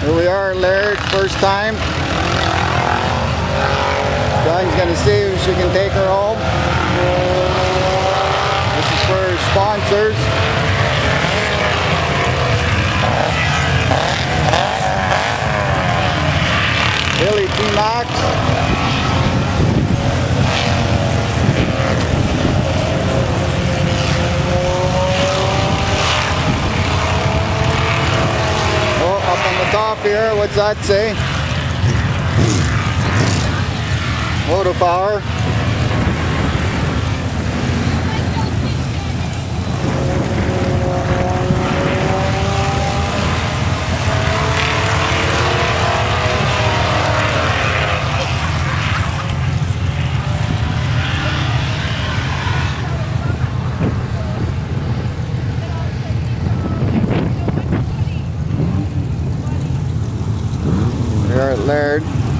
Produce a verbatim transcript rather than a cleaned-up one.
Here we are, Laird, first time. John's gonna see if she can take her home. This is for her sponsors. Billy T. Max. Top here, what's that say? Motor power. Here at Laird.